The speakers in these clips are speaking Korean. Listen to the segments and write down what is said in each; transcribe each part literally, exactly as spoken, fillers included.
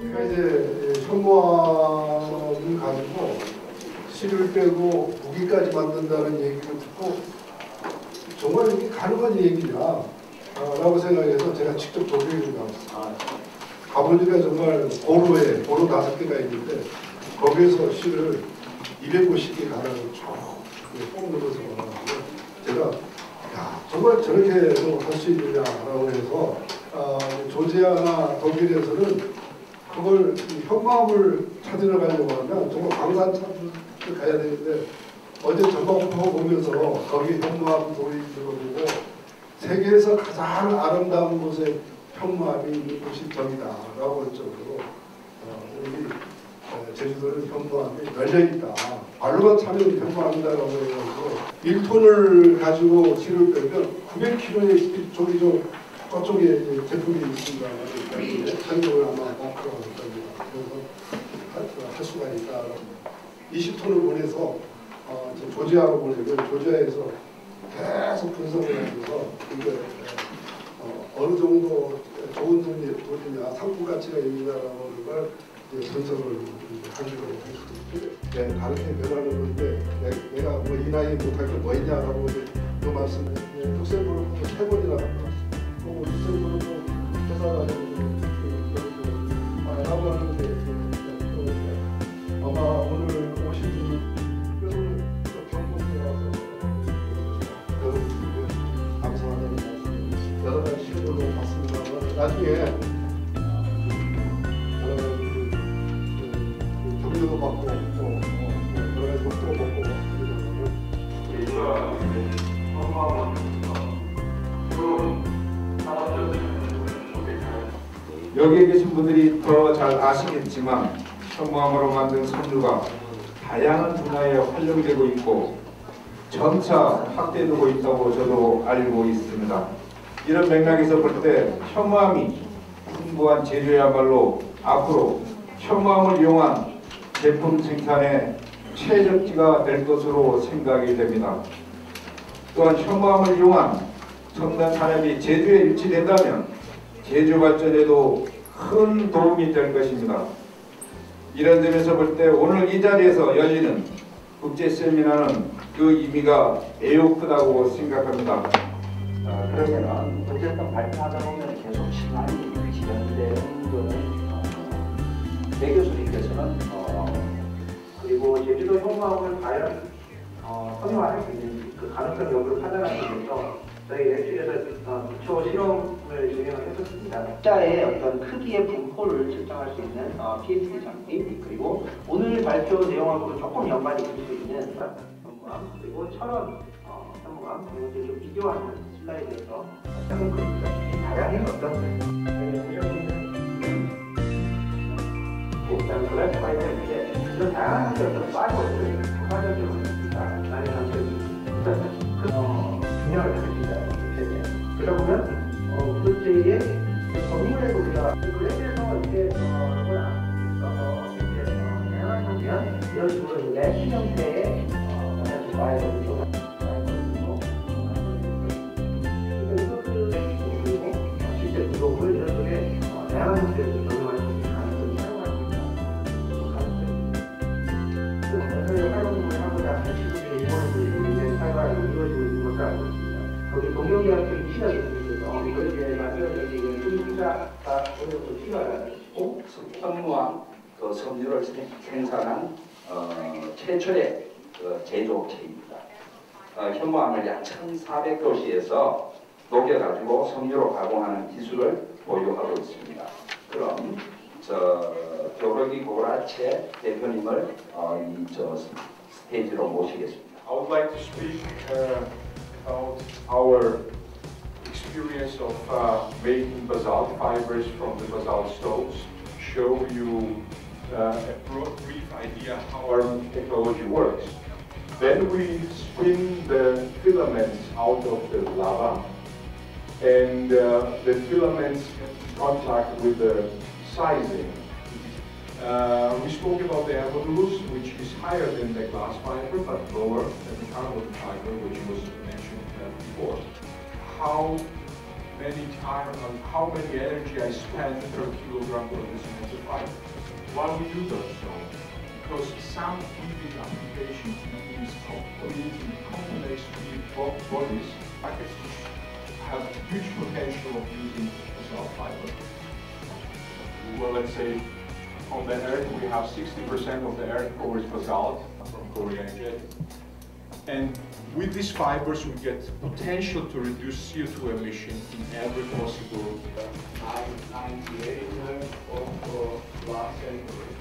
그러니까 이제 현무암을 가지고 실을 빼고 무기까지 만든다는 얘기를 듣고 정말 이게 가능한 얘기냐 라고 생각해서 제가 직접 독일을 가봤어요. 가보니까 정말 고로에 고로 다섯 개가 있는데 거기에서 실을 이백오십 개 가닥을 쭉 뽑는 것을 원하는데 제가 야 정말 저렇게도 할 수 있느냐라고 해서 어, 조지아나 독일에서는 그걸 현무암을 찾으러 가려고 하면 정말 광산 찾으러 가야 되는데 어제 전망포 보면서 거기 현무암 돌이 있는 거 보고 세계에서 가장 아름다운 곳에 현무암이 있는 곳이 저기다라고 할 정도로 어, 우리 제주도는 현무암이 열려있다. 말로만 차면 현무암이다라고 해가지고 일 톤을 가지고 실을 빼면 구백 킬로그램의 저기 저 저쪽에 제품이 있습니다. 한국을 아마 마크로 할 겁니다. 그래서 할 수가 있다. 이십 톤을 보내서 어, 조지아로 보내고 조지아에서 계속 분석을 하면서 이게 어, 어느 정도 좋은 돈이, 돈이냐 상품 가치가 있느냐라는 걸 분석을 하기로 했습니다. 네, 다르게 변하는 건데 내가 뭐 이 나이에 못할 게 뭐 있냐라고 그 말씀을 룩셈부르크도 세 번이나 갔다 왔어요. 그리고 룩셈부르크 회사 가지고 라고 하는데 아마 오늘 오신 분들 뼈를 경북에 와서 여러분들 감사하다는 말씀 여러 가지 시도를 봤습니다만 나중에 도 받고 또 여러 가지 욕도 먹고 여기에 계신 분들이 더 잘 아시겠지만 현무암으로 만든 섬유가 다양한 분야에 활용되고 있고 점차 확대되고 있다고 저도 알고 있습니다. 이런 맥락에서 볼 때 현무암이 풍부한 재료야말로 앞으로 현무암을 이용한 제품 생산의 최적지가 될 것으로 생각이 됩니다. 또한 현무암을 이용한 첨단 산업이 제주에 유치된다면 제주 발전에도 큰 도움이 될 것입니다. 이런 점에서 볼 때 오늘 이 자리에서 열리는 국제 세미나는 그 의미가 매우 크다고 생각합니다. 어, 그러면 어쨌든 발표하다 보면 계속 시간이 진행되는 거는 배 교수님께서는 어, 그리고 제주도 현무암을 과연 어, 섬유화할 수 있는지 그 가능성 여부를 판단하기 위해서 저희 랩실에서 어, 기초 실험을 진행을 했었습니다. 숫자의 어떤 크기의 분포를 측정할 수 있는 어, 피에스디 장비 그리고 오늘 발표 내용하고 조금 연관이 될 수 있는 현무암 그리고 철원 어, 현무암 그리고 이제 좀 비교하는 슬라이드에서 작은 그림과 다양한 어떤 일단 글래스파이터인데 이런 다양한 어떤 파이버들을 추가적으로 많이 감춰집니다. 중요하게 됩니다. 그러다 보면 어, 그때의 정물의 우리가 그래서 이렇게 어거나 이렇게 다양한 보면 이런 식으로 래시 형태의 어떤 파이버를 좀 그리고 실제 구독을 이런 식의 다양한 형태로 적용할 수 있는 가능성이 사용할 수 있다. 활동을 하고자 시국의 일본에서 사용을 이루어지고 있는 것을 알고 있습니다. 거기 동경대학교 시작했습니다. 이것에 맞춰서 투자가 오늘부터 필요하다는 것이고 현무암 그 섬유를 생산한 어, 최초의 그 제조업체입니다. 어, 현무암을 약 천사백 도시에서 녹여가지고 섬유로 가공하는 기술을 보유하고 있습니다. 그럼 저 교력이 고라체 대표님을 어, 이 저 스테이지로 모시겠습니다. I would like to speak uh, about our experience of uh, making basalt fibers from the basalt stones, show you uh, a brief idea how our technology works. Then we spin the filaments out of the lava, and uh, the filaments contact with the sizing. Uh, we spoke about the Evolus, which is higher than the glass fiber but lower than the carbon fiber, which was mentioned uh, before. How many time on how many energy I spend per kilogram producing of the fiber. Why we do that so? Because some E V applications in these completely complex bo- bodies, packets have huge potential of using basalt fiber. Well, let's say on the Earth we have sixty percent of the Earth core is basalt from Korea and Jet. And with these fibers we get potential to reduce C O two emission in every possible ninety-eight of last century,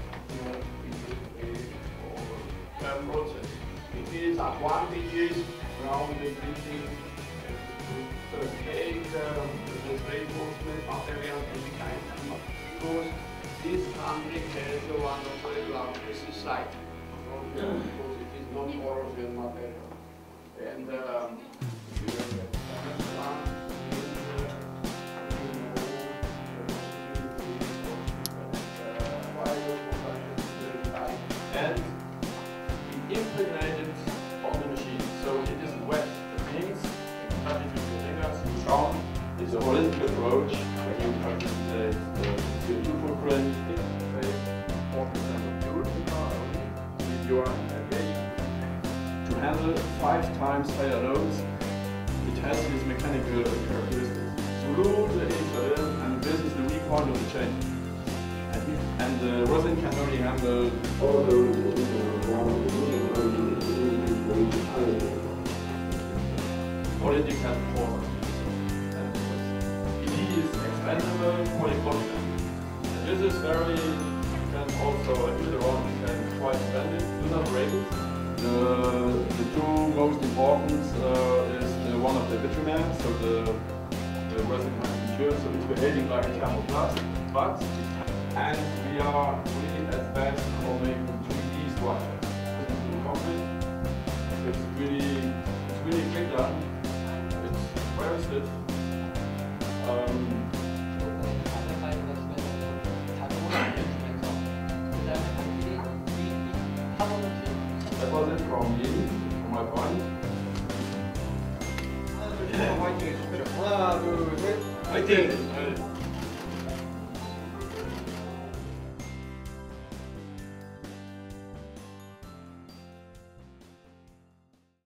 or process. It is advantages around the building to take uh, the reinforcement material any kind, because this country has one of the largest site, because it is non-corrosion material. And um, and we impregnated on the machine, so it is wet. That means nothing to fingers. Strong is a holistic approach when you practice the C O two footprint. four percent of pure you are engaged. To handle five times higher loads, it has its mechanical characteristics. Through the insulin, and this is the weak point of the chain. And, and the rosin can only handle all those political performance. It is expandable polycarbonate. And this is very, you can also use it on, you can quite expand it, do not break it. The, the two most important uh, is the one of the bitumen, so the, the resin has matured, so it's behaving like a thermoplast, but and we are really advanced for making three D structures. This is the concrete. It's really, it's really quick done. It's very stiff. Um, That was it from me, from my point. 하나, 둘, 셋. 화이팅!